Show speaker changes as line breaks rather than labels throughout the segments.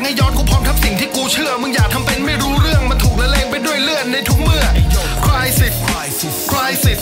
ให้ย้อนกูพร้อมทับสิ่งที่กูเชื่อมึงอย่าทำเป็นไม่รู้เรื่องมันถูกละเลงไปด้วยเลือดในทุกเมื่อ Crisis Crisis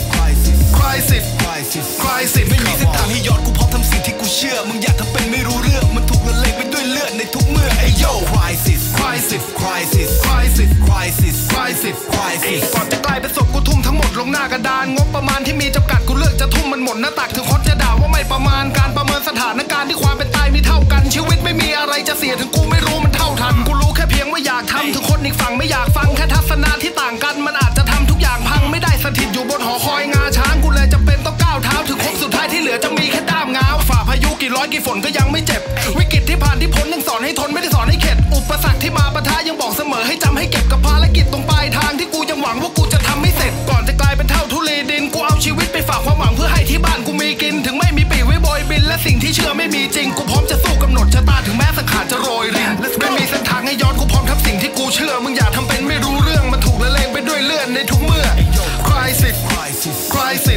Crisis Crisis
ไม่มีเส้นทางให้ย้อนกูพร้อมทำสิ่งที่กูเชื่อมึงอย่าทำเป็นไม่รู้เรื่องมันถูกละเลงไปด้วยเลือดในทุกเมื่อไอ้โย่ Crisis
Crisis
Crisis
Crisis
Crisis
Crisis
Crisis
ก่อนจะกลายเป็นศพกูทุ่มทั้งหมดลงหน้ากระดานงบประมาณที่มีจำกัดกูเลือกจะทุ่มมันหมดหน้าตักถึงคนจะด่าว่าไม่ประมาณการประเมินสถานการณ์ที่ความเป็นตายมีเท่ากันชีวิตไม่มีอะไรจะเสียถึงกูไม่รู้มันเท่าทันกูรู้แค่เพียงว่าอยากทำถึงคนอีกฝั่งไม่อยากฟังแค่ทัศนะที่ต่างกันมันอาจจะทำทุกอย่างพังไม่ได้สถิตอยู่บนหอคอยงาช้างกูเลยจะเป็นต้องก้าวเท้าถึงครบสุดท้ายที่เหลือจะมีแค่ด้ามง้าวฝ่าพายุกี่ร้อยกี่ฝนก็ยังไม่เจ็บวิกฤตที่ผ่านที่พ้นยังสอนให้ทนไม่ได้สอนให้เข็ดอุปสรรคที่มาปะทะยังบอกเสมอให้จำให้เก็บกับภารกิจตรงปลายทางที่กูยังหวังว่ากูจะทำให้เสร็จก่อนจะกลายเป็นเท่าทุลีดินกูเอาชีวิตไปฝากความหวังเพื่อให้ที่บ้านกูมีกินถึงไม่มีปีกไว้โบยบินและสิ่งที่เชื่อไม่มีจริงกูพร้อมจะสู้กำหนดชะตาถึงแม้สังขารจะโรยรินไม่มีเส้นทางให้ย้อนกูพร้อมทับสิ่งที่กูเชื่อมึงอย่าทำเป็นไม่รู้เรื่องมันถูกละเลงไปด้วยเลือดในทุกเมื่อ Crisis Crisis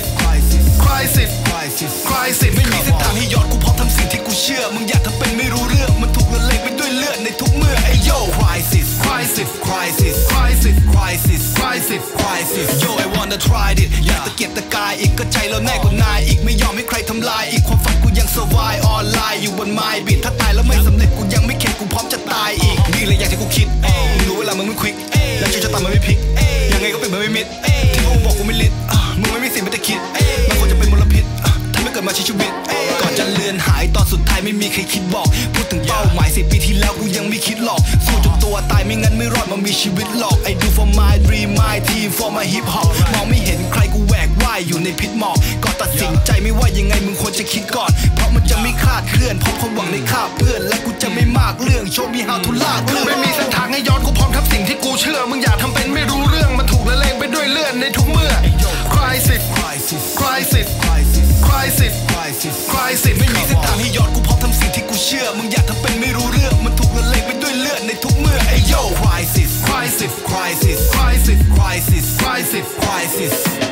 Crisis Crisis
ไม่มีเส้นทางให้ย้อนกูพร้อมทำสิ่งที่กูเชื่อมึงอย่าทำเป็นไม่รู้เรื่องมันถูกละเลงไปด้วยเลือดในทุกเมื่อไอ้โย่ Crisis
Crisis
Crisis
Crisis
Crisis
Crisis
Crisis Yo I wanna try it อยากตะเกียกตะกายอีกก็ใจเราแน่กว่านายอีกไม่ยอมให้ใครทำลายอีกความฝันกูยัง survive ออนไลน์อยู่บนไม้บิดถ้าตายแล้วไม่สำเร็จกูยังไม่เข็ดกูพร้อมจะตายอีกนี่เลยอย่างที่กูคิดมึงรู้เวลามึงไม่ควิกแล้วชีวิตจะตามมันไม่พลิกยังไงก็เป็นมันไม่มิดที่พวกมึงบอกกูไม่ลิดมึงไม่มีสิทธิ์ไม่ได้คิดมันควรจะเป็นมลพิษถ้าไม่เกิดมาชีวิตก่อนจะเลือนหายตอนสุดท้ายไม่มีใครคิดบอกพูดถึงเป้าหมาย10 ปีที่แล้วกูยังไม่คิดหรอกสู้จนตัวตายไม่งั้นไม่รอดมามีชีวิตหรอก I do for my dream my team for my hip hop มองไม่เห็นใครกูแหวกว่ายอยู่ในพิษหมอกก่อนตัดสินใจไม่ว่ายังไงมึงควรจะคิดก่อนเพราะมันจะไม่คลาดเคลื่อนเพราะความหวังในข้าเพื่อนและกูจะไม่มากเรื่องโชว์มี how to ลากเรื่อง
ไม่มีเส้นทางให้ย้อนกูพร้อมทับสิ่งที่กูเชื่อมึงอย่าทำเป็นไม่รู้เรื่องมันถูกละเลงไปด้วยเลือดในทุกเมื่อ Crisis Crisis Crisis Crisis
ไม่มีเส้นทางให้ย้อนกูพร้อมทำสิ่งที่กูเชื่อมึงอย่าทำเป็นไม่รู้เรื่องมันถูกละเลงไปด้วยเลือดในทุกเมื่อไอ้โย่ Crisis
Crisis
Crisis
Crisis
Crisis
Crisis
Crisis